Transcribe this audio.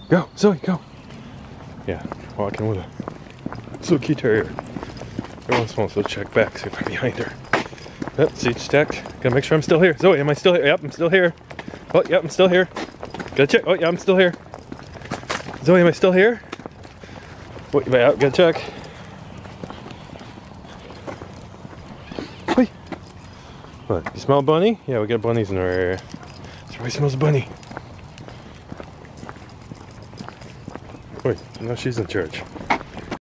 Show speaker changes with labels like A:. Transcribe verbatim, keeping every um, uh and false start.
A: Go, Zoe, go. Yeah, walking with a Silky Terrier. Every once in a while, so check back, see if I'm behind her. Yep, see, stacked. Gotta make sure I'm still here. Zoe, am I still here? Yep, I'm still here. Oh, yep, I'm still here. Gotta check. Oh, yeah, I'm still here. Zoe, am I still here? Wait, yeah, gotta check. Wait. What? You smell a bunny? Yeah, we got bunnies in our area. Zoe smells a bunny. Wait, now she's in charge.